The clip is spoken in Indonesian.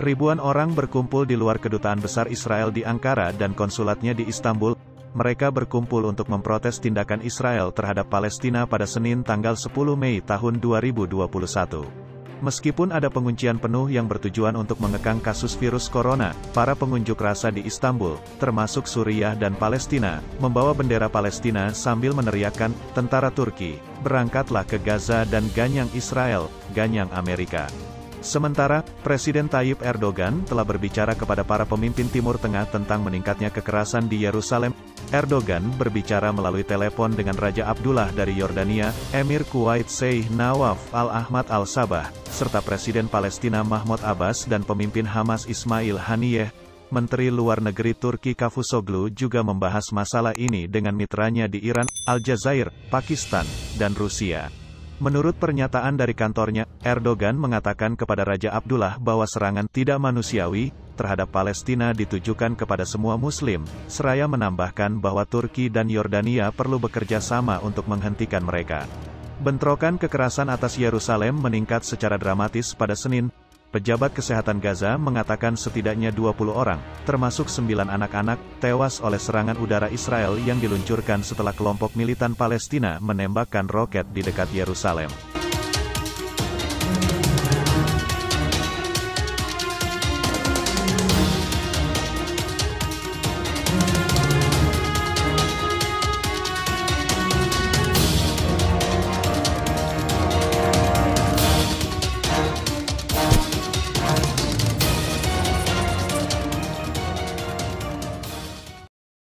Ribuan orang berkumpul di luar Kedutaan Besar Israel di Ankara dan konsulatnya di Istanbul. Mereka berkumpul untuk memprotes tindakan Israel terhadap Palestina pada Senin tanggal 10 Mei tahun 2021. Meskipun ada penguncian penuh yang bertujuan untuk mengekang kasus virus corona, para pengunjuk rasa di Istanbul, termasuk Suriah dan Palestina, membawa bendera Palestina sambil meneriakkan, "Tentara Turki, berangkatlah ke Gaza dan ganyang Israel, ganyang Amerika." Sementara, Presiden Tayyip Erdogan telah berbicara kepada para pemimpin Timur Tengah tentang meningkatnya kekerasan di Yerusalem. Erdogan berbicara melalui telepon dengan Raja Abdullah dari Yordania, Emir Kuwait Sheikh Nawaf Al-Ahmad Al-Sabah, serta Presiden Palestina Mahmud Abbas dan pemimpin Hamas Ismail Haniyeh. Menteri Luar Negeri Turki Cavusoglu juga membahas masalah ini dengan mitranya di Iran, Aljazair, Pakistan, dan Rusia. Menurut pernyataan dari kantornya, Erdogan mengatakan kepada Raja Abdullah bahwa serangan tidak manusiawi terhadap Palestina ditujukan kepada semua Muslim, seraya menambahkan bahwa Turki dan Yordania perlu bekerja sama untuk menghentikan mereka. Bentrokan kekerasan atas Yerusalem meningkat secara dramatis pada Senin. Pejabat Kesehatan Gaza mengatakan setidaknya 20 orang, termasuk 9 anak-anak, tewas oleh serangan udara Israel yang diluncurkan setelah kelompok militan Palestina menembakkan roket di dekat Yerusalem.